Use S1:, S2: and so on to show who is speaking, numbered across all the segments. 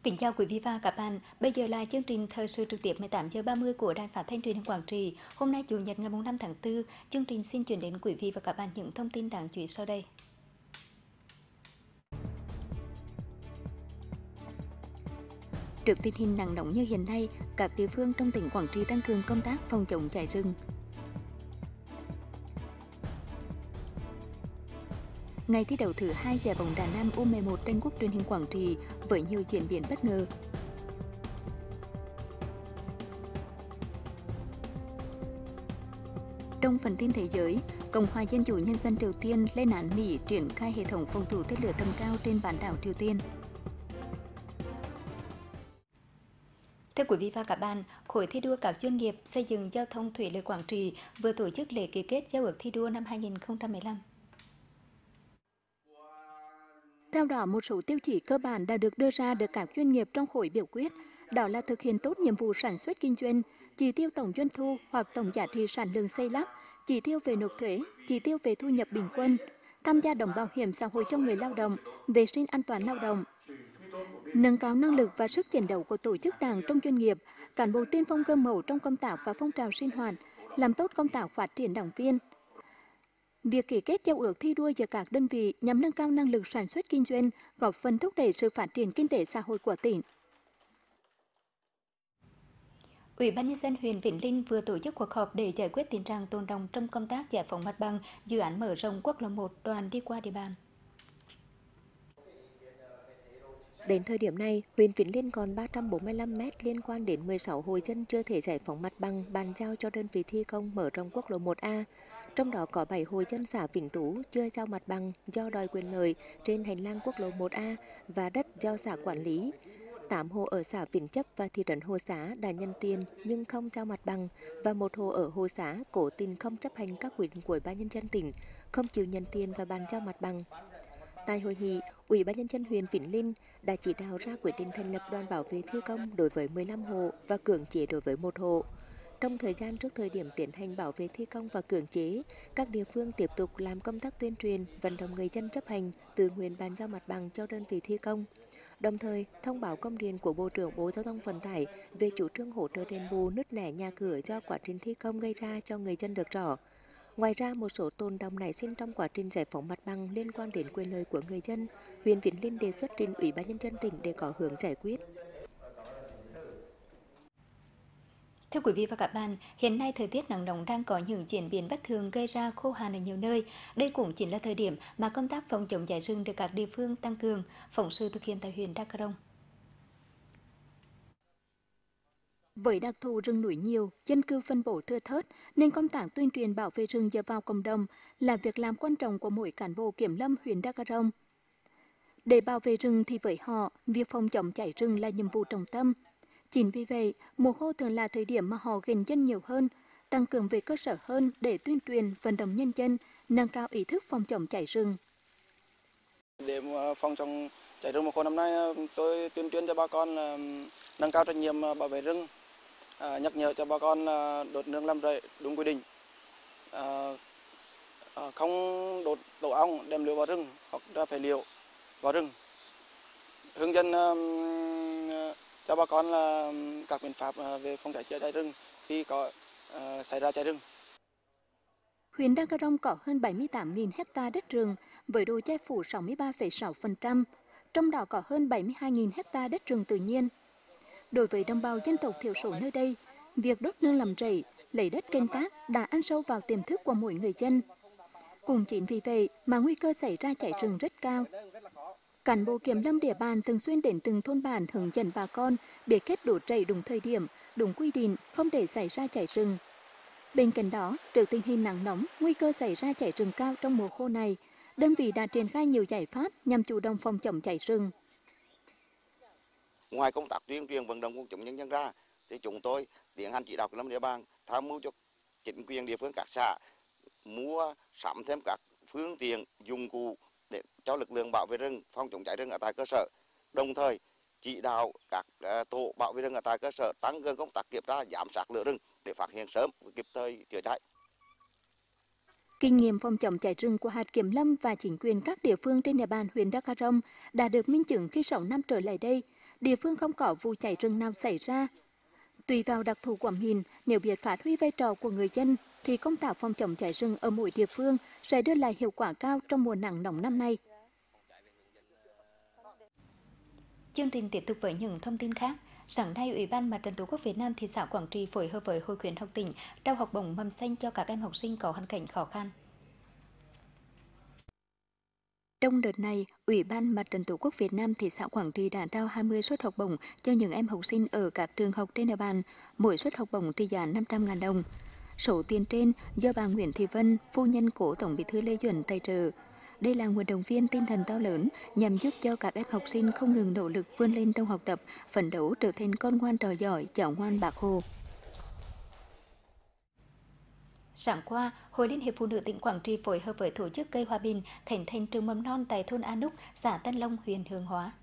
S1: Kính chào quý vị và các bạn. Bây giờ là chương trình thời sự trực tiếp 18h30 của Đài Phát thanh Truyền hình Quảng Trị. Hôm nay Chủ nhật ngày 5 tháng 4, chương trình xin chuyển đến quý vị và các bạn những thông tin đáng chú ý sau đây. Trước tình hình nắng nóng như hiện nay, các địa phương trong tỉnh Quảng Trị tăng cường công tác phòng chống cháy rừng. Ngày thi đấu thứ 2 giải bóng đá nam U11 tranh cúp truyền hình Quảng Trị với nhiều diễn biến bất ngờ. Trong phần tin thế giới, Cộng hòa Dân chủ Nhân dân Triều Tiên lên án Mỹ triển khai hệ thống phòng thủ tên lửa tầm cao trên bán đảo Triều Tiên. Thưa quý vị và các bạn, khối thi đua các doanh nghiệp xây dựng giao thông thủy lợi Quảng Trị vừa tổ chức lễ ký kết giao ước thi đua năm 2015. Theo đó, một số tiêu chí cơ bản đã được đưa ra được các doanh nghiệp trong khối biểu quyết, đó là thực hiện tốt nhiệm vụ sản xuất kinh doanh, chỉ tiêu tổng doanh thu hoặc tổng giá trị sản lượng xây lắp, chỉ tiêu về nộp thuế, chỉ tiêu về thu nhập bình quân, tham gia đóng bảo hiểm xã hội cho người lao động, vệ sinh an toàn lao động, nâng cao năng lực và sức chiến đấu của tổ chức đảng trong doanh nghiệp, cán bộ tiên phong gương mẫu trong công tác và phong trào sinh hoạt, làm tốt công tác phát triển đảng viên. Việc ký kết giao ước thi đua giữa các đơn vị nhằm nâng cao năng lực sản xuất kinh doanh, góp phần thúc đẩy sự phát triển kinh tế xã hội của tỉnh. Ủy ban nhân dân huyện Vĩnh Linh vừa tổ chức cuộc họp để giải quyết tình trạng tồn đọng trong công tác giải phóng mặt bằng dự án mở rộng quốc lộ 1 đoạn đi qua địa bàn.
S2: Đến thời điểm này, huyện Vĩnh Linh còn 345 mét liên quan đến 16 hộ dân chưa thể giải phóng mặt bằng bàn giao cho đơn vị thi công mở rộng quốc lộ 1A. Trong đó có 7 hộ dân xã Vĩnh Tú chưa giao mặt bằng do đòi quyền lợi trên hành lang quốc lộ 1A và đất do xã quản lý. 8 hộ ở xã Vĩnh Chấp và thị trấn Hồ Xá đã nhận tiền nhưng không giao mặt bằng và một hộ ở Hồ Xá cố tình không chấp hành các quy định của Ủy ban nhân dân tỉnh, không chịu nhận tiền và bàn giao mặt bằng. Tại hội nghị, Ủy ban nhân dân huyện Vĩnh Linh đã chỉ đạo ra quyết định thành lập đoàn bảo vệ thi công đối với 15 hộ và cưỡng chế đối với 1 hộ. Trong thời gian trước thời điểm tiến hành bảo vệ thi công và cưỡng chế, các địa phương tiếp tục làm công tác tuyên truyền, vận động người dân chấp hành, tự nguyện bàn giao mặt bằng cho đơn vị thi công. Đồng thời, thông báo công điện của Bộ trưởng Bộ Giao thông Vận tải về chủ trương hỗ trợ đền bù nứt nẻ nhà cửa do quá trình thi công gây ra cho người dân được rõ. Ngoài ra, một số tồn đọng nảy sinh trong quá trình giải phóng mặt bằng liên quan đến quyền lợi của người dân, huyện Vĩnh Linh đề xuất trình Ủy ban nhân dân tỉnh để có hướng giải quyết.
S1: Thưa quý vị và các bạn, hiện nay thời tiết nắng nóng đang có những diễn biến bất thường gây ra khô hạn ở nhiều nơi. Đây cũng chính là thời điểm mà công tác phòng chống cháy rừng được các địa phương tăng cường. Phóng sự thực hiện tại huyện Đắk Rông. Với đặc thù rừng núi nhiều, dân cư phân bổ thưa thớt, nên công tác tuyên truyền bảo vệ rừng dựa vào cộng đồng là việc làm quan trọng của mỗi cán bộ kiểm lâm huyện Đắk Rông. Để bảo vệ rừng thì với họ, việc phòng chống cháy rừng là nhiệm vụ trọng tâm. Chính vì vậy, mùa khô thường là thời điểm mà họ gần dân nhiều hơn, tăng cường về cơ sở hơn để tuyên truyền, vận động nhân dân, nâng cao ý thức phòng chống cháy rừng.
S3: Để phòng chống cháy rừng mùa khô năm nay, tôi tuyên truyền cho bà con nâng cao trách nhiệm bảo vệ rừng, nhắc nhở cho bà con đốt nương làm rẫy đúng quy định, không đốt tổ ong đem lửa vào rừng hoặc ra phế liệu vào rừng, hướng dẫn cho bà con là các biện pháp về phòng cháy chữa cháy rừng khi có xảy ra cháy rừng.
S1: Huyện Đắk Rông có hơn 78.000 ha đất rừng với độ che phủ 63,6%, trong đó có hơn 72.000 ha đất rừng tự nhiên. Đối với đồng bào dân tộc thiểu số nơi đây, việc đốt nương làm rẫy, lấy đất canh tác đã ăn sâu vào tiềm thức của mỗi người dân. Cũng chính vì vậy mà nguy cơ xảy ra cháy rừng rất cao. Cán bộ kiểm lâm địa bàn thường xuyên đến từng thôn bản hướng dẫn bà con biết cách đốt rẫy đúng thời điểm, đúng quy định, không để xảy ra cháy rừng. Bên cạnh đó, trước tình hình nắng nóng, nguy cơ xảy ra cháy rừng cao trong mùa khô này, đơn vị đã triển khai nhiều giải pháp nhằm chủ động phòng chống cháy rừng.
S4: Ngoài công tác tuyên truyền vận động quần chúng nhân dân ra, thì chúng tôi tiến hành chỉ đạo kiểm lâm địa bàn tham mưu cho chính quyền địa phương các xã mua sắm thêm các phương tiện dụng cụ để cho lực lượng bảo vệ rừng phòng chống cháy rừng ở tại cơ sở, đồng thời chỉ đạo các tổ bảo vệ rừng ở tại cơ sở tăng cường công tác kiểm tra giám sát lửa rừng để phát hiện sớm và kịp thời chữa cháy.
S1: Kinh nghiệm phòng chống cháy rừng của hạt kiểm lâm và chính quyền các địa phương trên địa bàn huyện Đắk Rông đã được minh chứng khi 6 năm trở lại đây. địa phương không có vụ cháy rừng nào xảy ra. Tùy vào đặc thù của mình, nếu biết phát huy vai trò của người dân, thì công tác phòng chống cháy rừng ở mỗi địa phương sẽ đưa lại hiệu quả cao trong mùa nắng nóng năm nay.
S5: Chương trình tiếp tục với những thông tin khác. Sáng nay, Ủy ban Mặt trận Tổ quốc Việt Nam thị xã Quảng Trị phối hợp với Hội khuyến học tỉnh trao học bổng mầm xanh cho các em học sinh có hoàn cảnh khó khăn.
S1: Trong đợt này, Ủy ban Mặt trận Tổ quốc Việt Nam thị xã Quảng Trị đã trao 20 suất học bổng cho những em học sinh ở các trường học trên địa bàn, mỗi suất học bổng trị giá 500.000 đồng. Số tiền trên do bà Nguyễn Thị Vân, phu nhân cố Tổng Bí thư Lê Duẩn tài trợ. Đây là nguồn động viên tinh thần to lớn nhằm giúp cho các em học sinh không ngừng nỗ lực vươn lên trong học tập, phấn đấu trở thành con ngoan trò giỏi, cháu ngoan Bác Hồ.
S5: Sáng qua, Hội Liên hiệp Phụ nữ tỉnh Quảng Trị phối hợp với tổ chức Cây Hòa Bình khánh thành trường mầm non tại thôn An Núc, xã Tân Long, huyện Hướng Hóa.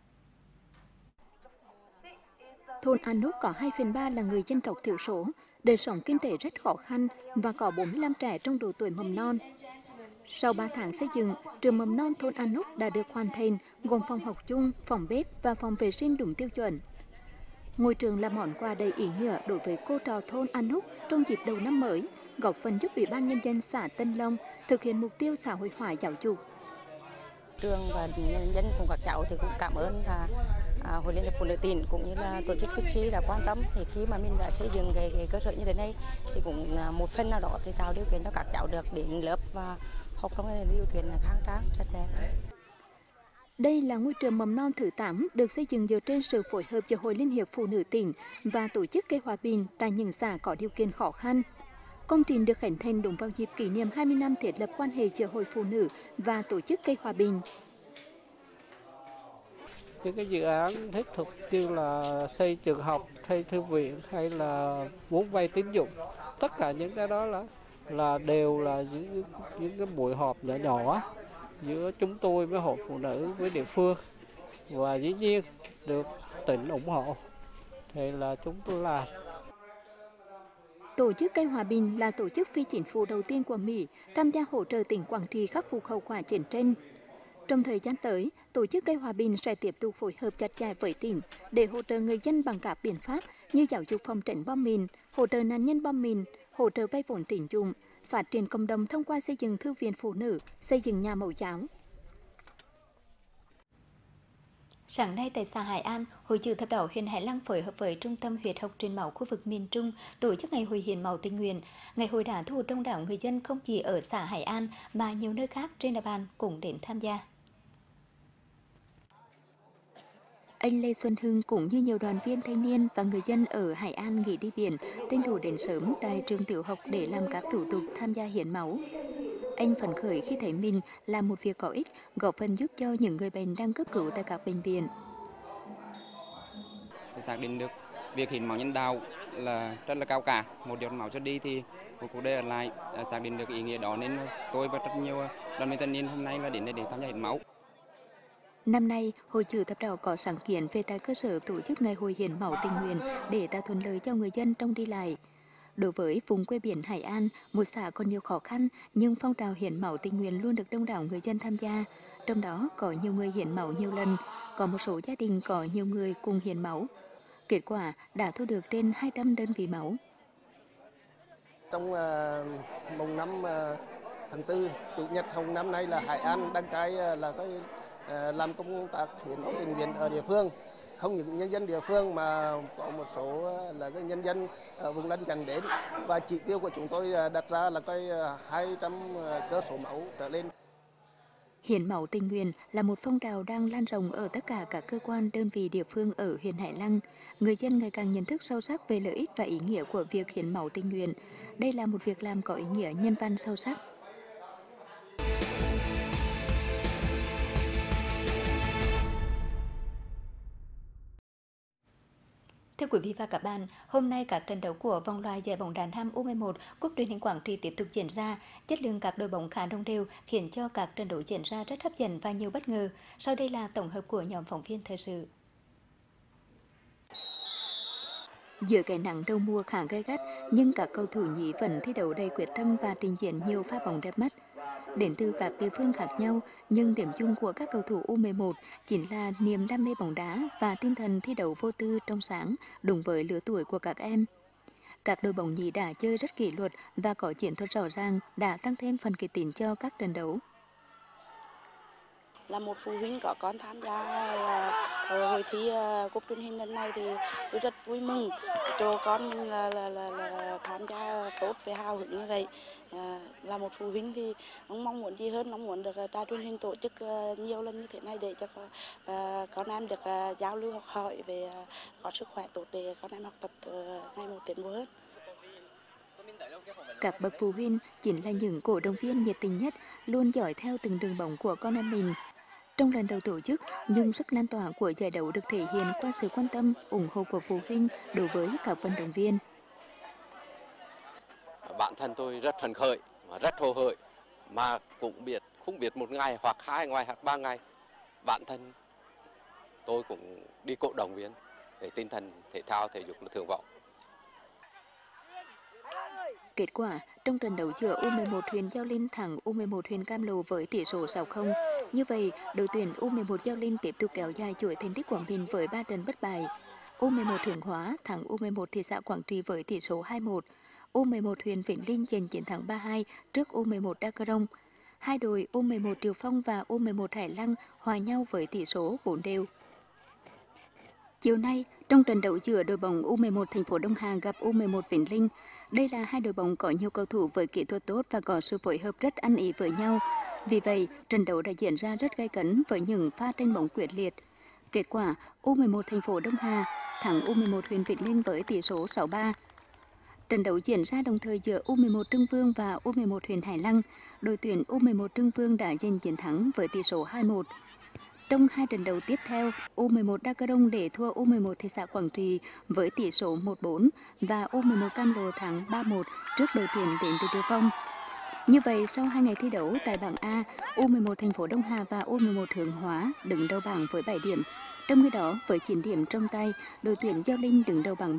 S1: Thôn An Núc có 2/3 là người dân tộc thiểu số, đời sống kinh tế rất khó khăn và có 45 trẻ trong độ tuổi mầm non. Sau 3 tháng xây dựng, trường mầm non thôn An Núc đã được hoàn thành, gồm phòng học chung, phòng bếp và phòng vệ sinh đúng tiêu chuẩn. Ngôi trường là món quà đầy ý nghĩa đối với cô trò thôn An Núc trong dịp đầu năm mới, góp phần giúp Ủy ban Nhân dân xã Tân Long thực hiện mục tiêu xã hội hóa giáo dục.
S6: Trường và nhân dân cùng các cháu thì cũng cảm ơn Hội Liên hiệp Phụ nữ tỉnh cũng như là tổ chức Fitchi đã quan tâm. Thì khi mà mình đã xây dựng cái cơ sở như thế này thì cũng một phần nào đó thì tạo điều kiện cho các cháu được đến lớp và học trong điều kiện khang trang rất đẹp.
S1: Đây là ngôi trường mầm non thứ 8 được xây dựng dựa trên sự phối hợp giữa Hội Liên hiệp Phụ nữ tỉnh và tổ chức Cây Hòa Bình tại những xã có điều kiện khó khăn. Công trình được khánh thành đúng vào dịp kỷ niệm 20 năm thiết lập quan hệ giữa Hội Phụ nữ và tổ chức Cây Hòa Bình.
S7: Những cái dự án thiết thực như là xây trường học, xây thư viện hay là vốn vay tín dụng, tất cả những cái đó là đều là những cái buổi họp nhỏ nhỏ giữa chúng tôi với Hội Phụ nữ với địa phương, và dĩ nhiên được tỉnh ủng hộ thì là chúng tôi làm.
S1: Tổ chức Cây Hòa Bình là tổ chức phi chính phủ đầu tiên của Mỹ tham gia hỗ trợ tỉnh Quảng Trị khắc phục hậu quả chiến tranh. Trong thời gian tới, tổ chức Cây Hòa Bình sẽ tiếp tục phối hợp chặt chẽ với tỉnh để hỗ trợ người dân bằng các biện pháp như giáo dục phòng tránh bom mìn, hỗ trợ nạn nhân bom mìn, hỗ trợ vay vốn tín dụng, phát triển cộng đồng thông qua xây dựng thư viện phụ nữ, xây dựng nhà mẫu giáo.
S5: Sáng nay tại xã Hải An, Hội chữ thập đỏ huyện Hải Lăng phối hợp với Trung tâm huyết học truyền máu khu vực miền Trung tổ chức ngày hội hiến máu tình nguyện. Ngày hội đã thu hút đông đảo người dân không chỉ ở xã Hải An mà nhiều nơi khác trên địa bàn cũng đến tham gia.
S1: Anh Lê Xuân Hưng cũng như nhiều đoàn viên thanh niên và người dân ở Hải An nghỉ đi biển, tranh thủ đến sớm tại trường tiểu học để làm các thủ tục tham gia hiến máu. Anh phấn khởi khi thấy mình làm một việc có ích, góp phần giúp cho những người bệnh đang cấp cứu tại các bệnh viện.
S8: Xác định được việc hiến máu nhân đạo là rất là cao cả. Một giọt máu cho đi thì một cuộc đời ở lại. Xác định được ý nghĩa đó nên tôi và rất nhiều đoàn viên thanh niên hôm nay là đến đây để tham gia hiến máu.
S1: Năm nay, Hội chữ thập đỏ có sáng kiến về tại cơ sở tổ chức ngày hội hiến máu tình nguyện để tạo thuận lợi cho người dân trong đi lại. Đối với vùng quê biển Hải An, một xã còn nhiều khó khăn, nhưng phong trào hiến máu tình nguyện luôn được đông đảo người dân tham gia. Trong đó có nhiều người hiến máu nhiều lần, có một số gia đình có nhiều người cùng hiến máu. Kết quả đã thu được trên 200 đơn vị máu.
S9: Trong mùng 5 tháng 4, Chủ nhật hồng năm nay là Hải An đăng cai làm công tác hiến máu tình nguyện ở địa phương. Không những nhân dân địa phương mà có một số là cái nhân dân ở vùng lân cận đến, và chỉ tiêu của chúng tôi đặt ra là 200 cơ số máu trở lên.
S1: Hiến máu tình nguyện là một phong trào đang lan rộng ở tất cả các cơ quan đơn vị địa phương ở huyện Hải Lăng. Người dân ngày càng nhận thức sâu sắc về lợi ích và ý nghĩa của việc hiến máu tình nguyện. Đây là một việc làm có ý nghĩa nhân văn sâu sắc.
S5: Thưa quý vị và các bạn, hôm nay các trận đấu của vòng loại giải bóng đá nam U11 Cúp Truyền hình Quảng Trị tiếp tục diễn ra. Chất lượng các đội bóng khá đồng đều khiến cho các trận đấu diễn ra rất hấp dẫn và nhiều bất ngờ. Sau đây là tổng hợp của nhóm phóng viên thời sự.
S1: Giữa cái nắng đầu mùa khá gay gắt, nhưng các cầu thủ nhí vẫn thi đấu đầy quyết tâm và trình diễn nhiều pha bóng đẹp mắt. đến từ các địa phương khác nhau, nhưng điểm chung của các cầu thủ U11 chính là niềm đam mê bóng đá và tinh thần thi đấu vô tư trong sáng, đúng với lứa tuổi của các em. Các đội bóng nhí đã chơi rất kỷ luật và có chiến thuật rõ ràng, đã tăng thêm phần kịch tính cho các trận đấu.
S10: Là một phụ huynh có con tham gia là hội thi cúp truyền hình lần này thì tôi rất vui mừng cho con là tham gia tốt với hào hứng như vậy. Là một phụ huynh thì không mong muốn gì hơn, mong muốn được đài truyền hình tổ chức nhiều lần như thế này để cho con em được giao lưu học hỏi về có sức khỏe tốt để con em học tập ngày một tiến bộ hơn.
S1: Các bậc phụ huynh chính là những cổ động viên nhiệt tình nhất, luôn dõi theo từng đường bóng của con em mình. Trong lần đầu tổ chức, nhưng sức lan tỏa của giải đấu được thể hiện qua sự quan tâm, ủng hộ của phụ huynh đối với các vận động viên.
S11: Bản thân tôi rất phấn khởi và rất hồ hởi, mà cũng không biết một ngày hoặc 2 ngày hoặc 3 ngày, bản thân tôi cũng đi cổ động viên để tinh thần thể thao thể dục là thượng vọng.
S1: Kết quả, trong trận đấu giữa U11 huyện Gio Linh thắng U11 huyện Cam Lộ với tỷ số 6-0. Như vậy, đội tuyển U11 Gio Linh tiếp tục kéo dài chuỗi thành tích của mình với 3 trận bất bại. U11 Hướng Hóa thắng U11 thị xã Quảng Trị với tỷ số 2-1. U11 huyện Vĩnh Linh giành chiến thắng 3-2 trước U11 Đắk Rông. Hai đội U11 Triệu Phong và U11 Hải Lăng hòa nhau với tỷ số 4-4. Chiều nay, trong trận đấu giữa đội bóng U11 thành phố Đông Hà gặp U11 Vĩnh Linh, đây là hai đội bóng có nhiều cầu thủ với kỹ thuật tốt và có sự phối hợp rất ăn ý với nhau. Vì vậy, trận đấu đã diễn ra rất gay cấn với những pha tranh bóng quyết liệt. Kết quả, U11 thành phố Đông Hà thắng U11 huyện Vĩnh Linh với tỷ số 6-3. Trận đấu diễn ra đồng thời giữa U11 Trưng Vương và U11 huyện Hải Lăng. Đội tuyển U11 Trưng Vương đã giành chiến thắng với tỷ số 2-1. Trong hai trận đấu tiếp theo, U11 Đắk Rông để thua U11 thị xã Quảng Trị với tỷ số 1-4 và U11 Cam Lộ thắng 3-1 trước đội tuyển đến từ Triệu Phong. Như vậy, sau 2 ngày thi đấu tại bảng A, U11 thành phố Đông Hà và U11 Hướng Hóa đứng đầu bảng với 7 điểm. Trong khi đó, với 9 điểm trong tay, đội tuyển Gio Linh đứng đầu bảng B.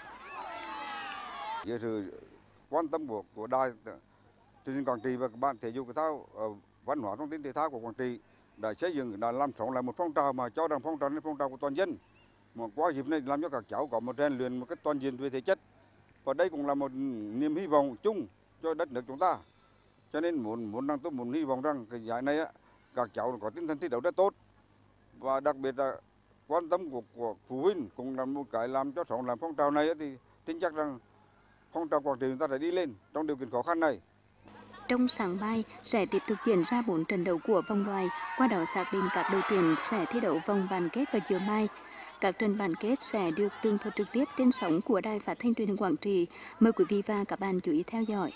S12: Với sự quan tâm của đài truyền hình Quảng Trị và các ban thể dục thể thao, văn hóa thông tin thể thao của Quảng Trị đã xây dựng, đã làm sống lại một phong trào mà cho rằng phong trào này phong trào của toàn dân. Mà qua dịp này làm cho các cháu có một rèn luyện một cách toàn diện về thể chất. Và đây cũng là một niềm hy vọng chung cho đất nước chúng ta. Cho nên tôi muốn hy vọng rằng cái giải này các cháu có tinh thần thi đấu rất tốt. Và đặc biệt là quan tâm của phụ huynh cũng là một cái làm cho sống làm phong trào này thì tin chắc rằng phong trào Quảng Trị chúng ta sẽ đi lên trong điều kiện khó khăn này.
S1: Trong sáng mai sẽ tiếp tục diễn ra 4 trận đấu của vòng loại, qua đó xác định các đội tuyển sẽ thi đấu vòng bán kết vào chiều mai. Các trận bán kết sẽ được tường thuật trực tiếp trên sóng của Đài Phát thanh Truyền hình Quảng Trị. Mời quý vị và các bạn chú ý theo dõi.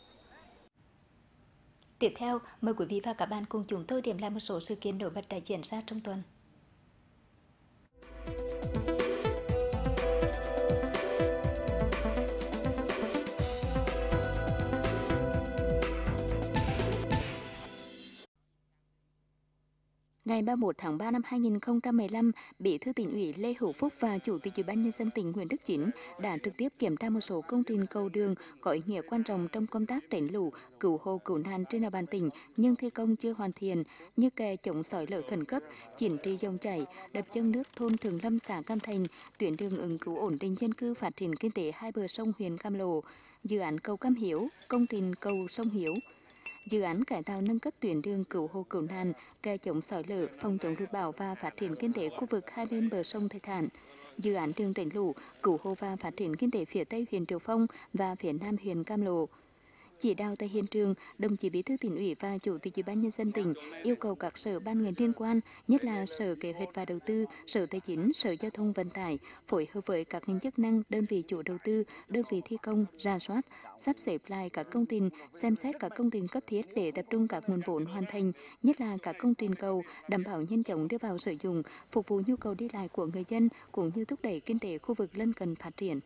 S1: Tiếp theo, mời quý vị và các bạn cùng chúng tôi điểm lại một số sự kiện nổi bật đã diễn ra trong tuần. Ngày 31 tháng 3 năm 2015, Bí thư Tỉnh ủy Lê Hữu Phúc và Chủ tịch Ủy ban Nhân dân tỉnh Nguyễn Đức Chính đã trực tiếp kiểm tra một số công trình cầu đường có ý nghĩa quan trọng trong công tác tránh lũ, cứu hộ cứu nạn trên địa bàn tỉnh nhưng thi công chưa hoàn thiện, như kè chống sói lở khẩn cấp, chỉnh trị dòng chảy, đập chân nước thôn Thường Lâm xã Cam Thành, tuyến đường ứng cứu ổn định dân cư phát triển kinh tế hai bờ sông huyện Cam Lộ, dự án cầu Cam Hiếu, công trình cầu sông Hiếu. Dự án cải tạo nâng cấp tuyến đường cứu hộ cứu nạn, kè chống sói lở, phòng chống lụt bão và phát triển kinh tế khu vực hai bên bờ sông Thạch Hãn. Dự án đường tránh lũ, cứu hộ và phát triển kinh tế phía Tây huyện Triệu Phong và phía Nam huyện Cam Lộ. Chỉ đạo tại hiện trường, đồng chí Bí thư Tỉnh ủy và Chủ tịch Ủy ban Nhân dân tỉnh yêu cầu các sở ban ngành liên quan, nhất là Sở Kế hoạch và Đầu tư, Sở Tài chính, Sở Giao thông Vận tải, phối hợp với các ngành chức năng, đơn vị chủ đầu tư, đơn vị thi công, rà soát, sắp xếp lại các công trình, xem xét các công trình cấp thiết để tập trung các nguồn vốn hoàn thành, nhất là các công trình cầu, đảm bảo nhanh chóng đưa vào sử dụng, phục vụ nhu cầu đi lại của người dân cũng như thúc đẩy kinh tế khu vực lân cận phát triển.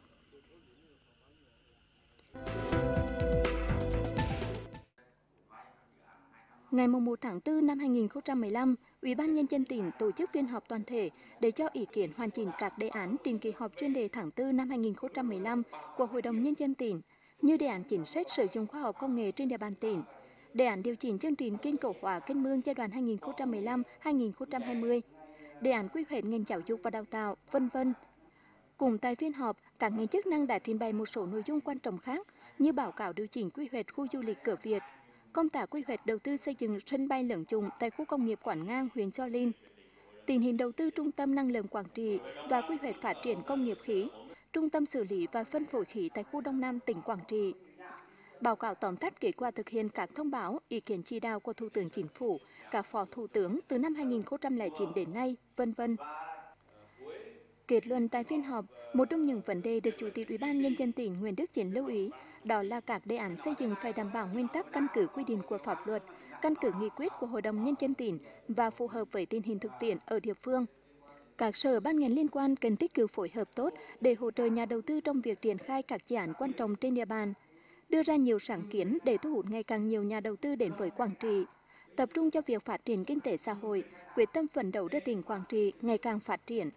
S1: Ngày 1 tháng 4 năm 2015, Ủy ban Nhân dân tỉnh tổ chức phiên họp toàn thể để cho ý kiến hoàn chỉnh các đề án trình kỳ họp chuyên đề tháng 4 năm 2015 của Hội đồng Nhân dân tỉnh, như đề án chính sách sử dụng khoa học công nghệ trên địa bàn tỉnh, đề án điều chỉnh chương trình kiên cố hóa kênh mương giai đoạn 2015-2020, đề án quy hoạch ngành giáo dục và đào tạo, v.v. Cùng tại phiên họp, các ngành chức năng đã trình bày một số nội dung quan trọng khác như báo cáo điều chỉnh quy hoạch khu du lịch Cửa Việt, công tác quy hoạch đầu tư xây dựng sân bay Lợn Chùng tại khu công nghiệp Quảng Ngang, huyện Gio Linh, tình hình đầu tư trung tâm năng lượng Quảng Trị và quy hoạch phát triển công nghiệp khí, trung tâm xử lý và phân phối khí tại khu Đông Nam tỉnh Quảng Trị. Báo cáo tóm tắt kết quả thực hiện các thông báo, ý kiến chỉ đạo của Thủ tướng Chính phủ, các phó thủ tướng từ năm 2009 đến nay, v.v. Kết luận tại phiên họp, một trong những vấn đề được Chủ tịch Ủy ban Nhân dân tỉnh Nguyễn Đức Chiến lưu ý, đó là các đề án xây dựng phải đảm bảo nguyên tắc căn cứ quy định của pháp luật, căn cứ nghị quyết của Hội đồng Nhân dân tỉnh và phù hợp với tình hình thực tiễn ở địa phương. Các sở ban ngành liên quan cần tích cực phối hợp tốt để hỗ trợ nhà đầu tư trong việc triển khai các dự án quan trọng trên địa bàn, đưa ra nhiều sáng kiến để thu hút ngày càng nhiều nhà đầu tư đến với Quảng Trị, tập trung cho việc phát triển kinh tế xã hội, quyết tâm phấn đấu đưa tỉnh Quảng Trị ngày càng phát triển.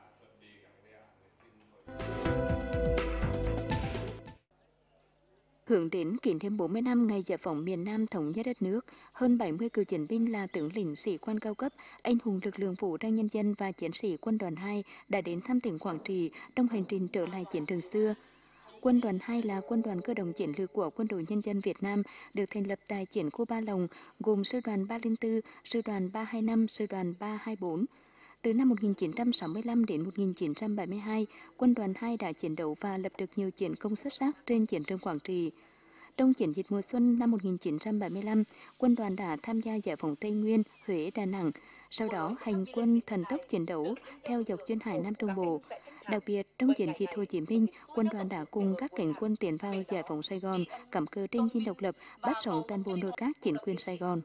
S1: Hướng đến kỷ niệm 40 năm ngày giải phóng miền Nam thống nhất đất nước, hơn 70 cựu chiến binh là tướng lĩnh, sĩ quan cao cấp, anh hùng lực lượng vũ trang nhân dân và chiến sĩ quân đoàn 2 đã đến thăm tỉnh Quảng Trị trong hành trình trở lại chiến trường xưa. Quân đoàn 2 là quân đoàn cơ động chiến lược của Quân đội Nhân dân Việt Nam, được thành lập tại chiến khu Ba Lồng, gồm sư đoàn 304, sư đoàn 325, sư đoàn 324. Từ năm 1965 đến 1972, Quân đoàn 2 đã chiến đấu và lập được nhiều chiến công xuất sắc trên chiến trường Quảng Trị. Trong chiến dịch mùa xuân năm 1975, quân đoàn đã tham gia giải phóng Tây Nguyên, Huế, Đà Nẵng, sau đó hành quân thần tốc chiến đấu theo dọc duyên hải Nam Trung Bộ. Đặc biệt, trong chiến dịch Hồ Chí Minh, quân đoàn đã cùng các cánh quân tiến vào giải phóng Sài Gòn, cắm cờ trên dinh độc lập, bắt sống toàn bộ nội các chính quyền Sài Gòn.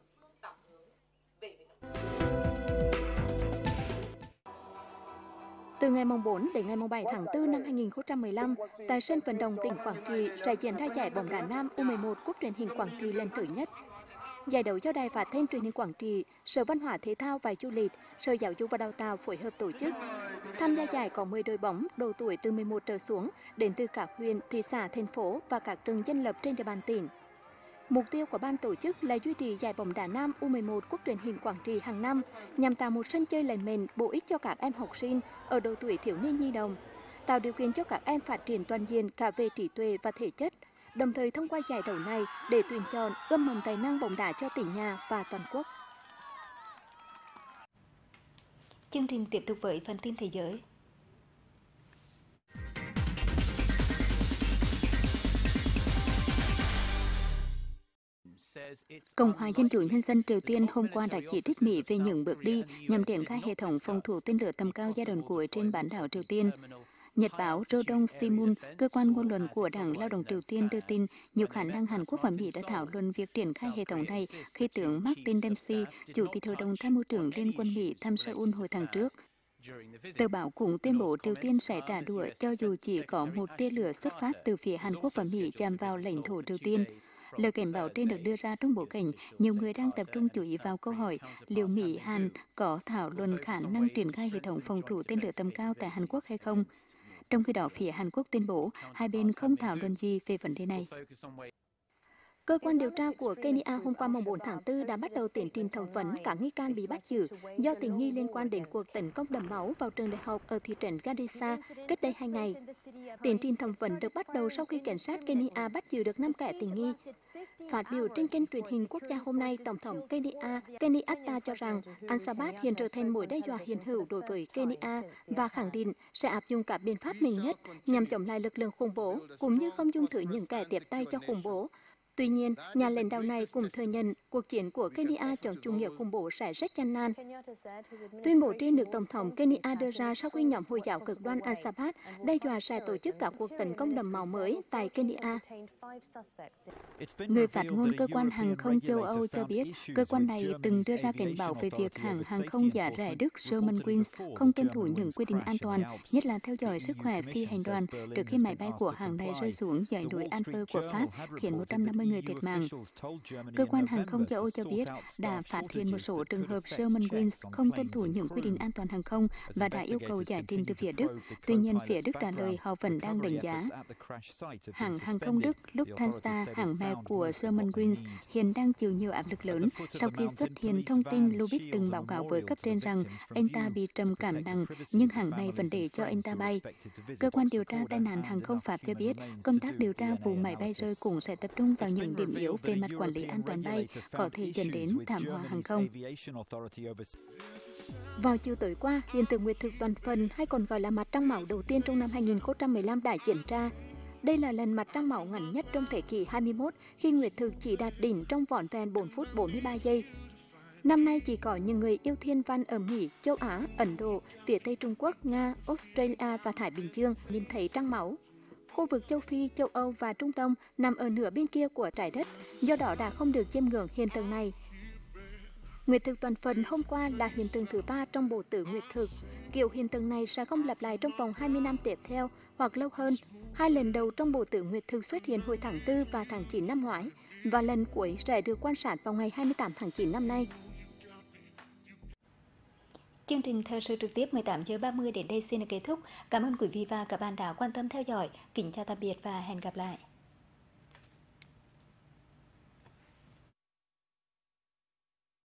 S1: Từ ngày 4 đến ngày 7 tháng 4 năm 2015, tại sân vận động tỉnh Quảng Trị sẽ diễn ra giải bóng đá nam U11 Cúp truyền hình Quảng Trị lần thứ nhất. Giải đấu do Đài Phát thanh Truyền hình Quảng Trị, Sở Văn hóa Thể thao và Du lịch, Sở Giáo dục và Đào tạo phối hợp tổ chức. Tham gia giải có 10 đội bóng độ tuổi từ 11 trở xuống đến từ các huyện, thị xã, thành phố và các trường dân lập trên địa bàn tỉnh. Mục tiêu của ban tổ chức là duy trì giải bóng đá nam U11 Cúp truyền hình Quảng Trị hàng năm nhằm tạo một sân chơi lành mạnh, bổ ích cho các em học sinh ở độ tuổi thiếu niên nhi đồng, tạo điều kiện cho các em phát triển toàn diện cả về trí tuệ và thể chất, đồng thời thông qua giải đấu này để tuyển chọn, ươm mầm tài năng bóng đá cho tỉnh nhà và toàn quốc.
S5: Chương trình tiếp tục với phần tin thế giới. Cộng hòa Dân chủ Nhân dân Triều Tiên hôm qua đã chỉ trích Mỹ về những bước đi nhằm triển khai hệ thống phòng thủ tên lửa tầm cao giai đoạn cuối trên bán đảo Triều Tiên. Nhật báo Rodong Sinmun, cơ quan ngôn luận của Đảng Lao động Triều Tiên đưa tin nhiều khả năng Hàn Quốc và Mỹ đã thảo luận việc triển khai hệ thống này khi tướng Martin Dempsey, Chủ tịch Hội đồng Tham mưu trưởng Liên quân Mỹ thăm Seoul hồi tháng trước. Tờ báo cũng tuyên bố Triều Tiên sẽ trả đũa cho dù chỉ có một tia lửa xuất phát từ phía Hàn Quốc và Mỹ chạm vào lãnh thổ Triều Tiên. Lời cảnh báo trên được đưa ra trong bối cảnh nhiều người đang tập trung chú ý vào câu hỏi liệu Mỹ Hàn có thảo luận khả năng triển khai hệ thống phòng thủ tên lửa tầm cao tại Hàn Quốc hay không. Trong khi đó, phía Hàn Quốc tuyên bố hai bên không thảo luận gì về vấn đề này.
S1: Cơ quan điều tra của Kenya hôm qua 4 tháng 4 đã bắt đầu tiến trình thẩm vấn các nghi can bị bắt giữ do tình nghi liên quan đến cuộc tấn công đẫm máu vào trường đại học ở thị trấn Garissa cách đây 2 ngày. Tiến trình thẩm vấn được bắt đầu sau khi cảnh sát Kenya bắt giữ được 5 kẻ tình nghi. Phát biểu trên kênh truyền hình quốc gia hôm nay, Tổng thống Kenya Kenyatta cho rằng Al-Shabaab hiện trở thành mối đe dọa hiện hữu đối với Kenya và khẳng định sẽ áp dụng các biện pháp mạnh nhất nhằm chống lại lực lượng khủng bố, cũng như không dung thứ những kẻ tiếp tay cho khủng bố. Tuy nhiên, nhà lãnh đạo này cũng thừa nhận cuộc chiến của Kenya chống chủ nghĩa khủng bố sẽ rất gian nan. Tuyên bố trên được Tổng thống Kenya đưa ra sau khi nhóm Hồi giáo cực đoan Al-Shabaab đe dọa sẽ tổ chức các cuộc tấn công đẫm máu mới tại Kenya.
S5: Người phát ngôn cơ quan hàng không châu Âu cho biết, cơ quan này từng đưa ra cảnh báo về việc hãng hàng không giá rẻ Đức Germanwings không tuân thủ những quy định an toàn, nhất là theo dõi sức khỏe phi hành đoàn trước khi máy bay của hãng này rơi xuống dãy núi Alpes của Pháp, khiến 150
S1: 30 người thiệt mạng. Cơ quan hàng không châu Âu cho biết đã phát hiện một số trường hợp Germanwings không tuân thủ những quy định an toàn hàng không và đã yêu cầu giải trình từ phía Đức. Tuy nhiên, phía Đức trả lời họ vẫn đang đánh giá. Hãng hàng không Đức Lufthansa, hãng mẹ của Germanwings, hiện đang chịu nhiều áp lực lớn sau khi xuất hiện thông tin Lufthansa từng báo cáo với cấp trên rằng anh ta bị trầm cảm nặng, nhưng hãng này vẫn để cho anh ta bay. Cơ quan điều tra tai nạn hàng không Pháp cho biết công tác điều tra vụ máy bay rơi cũng sẽ tập trung vào những điểm yếu về mặt quản lý an toàn bay có thể dẫn đến thảm họa hàng không. Vào chiều tối qua, hiện tượng nguyệt thực toàn phần hay còn gọi là mặt trăng màu đầu tiên trong năm 2015 đã diễn ra. Đây là lần mặt trăng màu ngắn nhất trong thế kỷ 21 khi nguyệt thực chỉ đạt đỉnh trong vỏn vẹn 4 phút 43 giây. Năm nay chỉ có những người yêu thiên văn ở Mỹ, châu Á, Ấn Độ, phía Tây Trung Quốc, Nga, Australia và Thái Bình Dương nhìn thấy trăng máu. Khu vực châu Phi, châu Âu và Trung Đông nằm ở nửa bên kia của trái đất, do đó đã không được chiêm ngưỡng hiện tượng này. Nguyệt thực toàn phần hôm qua là hiện tượng thứ 3 trong bộ tử nguyệt thực. Kiểu hiện tượng này sẽ không lặp lại trong vòng 20 năm tiếp theo hoặc lâu hơn. 2 lần đầu trong bộ tử nguyệt thực xuất hiện hồi tháng 4 và tháng 9 năm ngoái, và lần cuối sẽ được quan sát vào ngày 28 tháng 9 năm nay.
S5: Chương trình thời sự trực tiếp 18h30 đến đây xin được kết thúc. Cảm ơn quý vị và các bạn đã quan tâm theo dõi. Kính chào tạm biệt và hẹn gặp lại.